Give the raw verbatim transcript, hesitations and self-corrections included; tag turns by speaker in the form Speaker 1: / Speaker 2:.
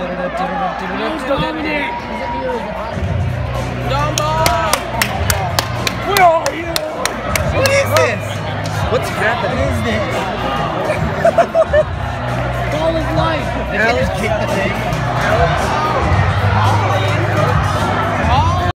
Speaker 1: Dominate!
Speaker 2: Dumbo!
Speaker 1: Where are you?
Speaker 2: What is this? What's happening?
Speaker 1: What is this? It's all his life.
Speaker 2: Did he just kick the thing?